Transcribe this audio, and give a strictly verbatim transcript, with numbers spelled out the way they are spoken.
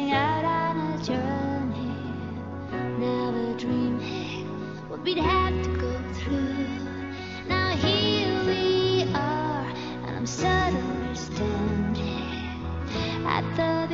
setting out on a journey, never dreaming what we'd have to go through. Now here we are, and I'm suddenly standing at the